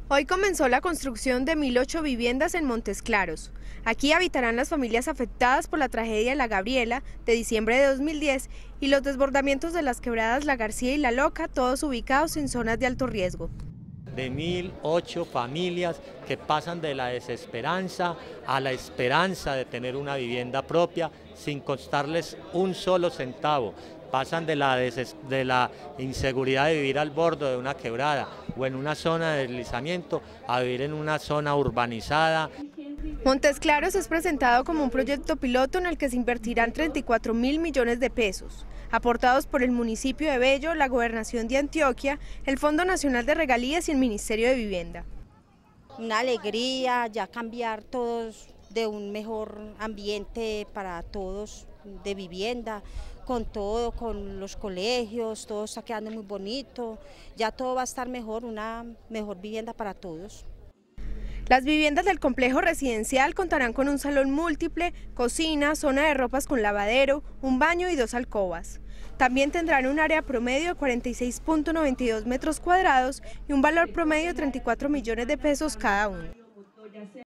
Hoy comenzó la construcción de 1.008 viviendas en Montes Claros. Aquí habitarán las familias afectadas por la tragedia de La Gabriela de diciembre de 2010 y los desbordamientos de las quebradas La García y La Loca, todos ubicados en zonas de alto riesgo. De 1.008 familias que pasan de la desesperanza a la esperanza de tener una vivienda propia sin costarles un solo centavo. Pasan de la inseguridad de vivir al borde de una quebrada o en una zona de deslizamiento a vivir en una zona urbanizada. Montes Claros es presentado como un proyecto piloto en el que se invertirán 34.000 millones de pesos, aportados por el municipio de Bello, la Gobernación de Antioquia, el Fondo Nacional de Regalías y el Ministerio de Vivienda. Una alegría, ya cambiar todos de un mejor ambiente para todos de vivienda, con todo, con los colegios, todo está quedando muy bonito, ya todo va a estar mejor, una mejor vivienda para todos. Las viviendas del complejo residencial contarán con un salón múltiple, cocina, zona de ropas con lavadero, un baño y 2 alcobas. También tendrán un área promedio de 46.92 metros cuadrados y un valor promedio de 34 millones de pesos cada uno.